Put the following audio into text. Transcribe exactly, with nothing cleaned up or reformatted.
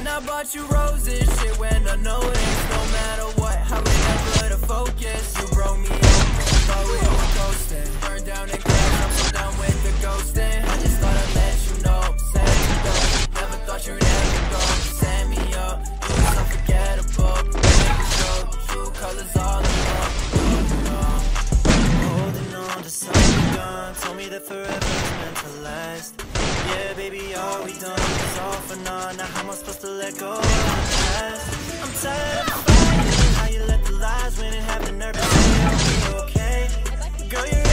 I bought you roses, shit went unnoticed. No matter what, I was never to focus. You broke me open, thought we were ghosting. Burned down and crashed, I'm so done with the ghosting. I just thought I'd let you know, said you go. Never thought you'd ever go, set me up. You was unforgettable, make it show. True colors all along. Holding on to something gone, told me that forever is meant to last. Yeah, baby, all we done is all for none. Now how am I supposed to let go of the past? I'm tired of fighting how you let the lies win and have the nerve to say I'll be okay. Girl, you're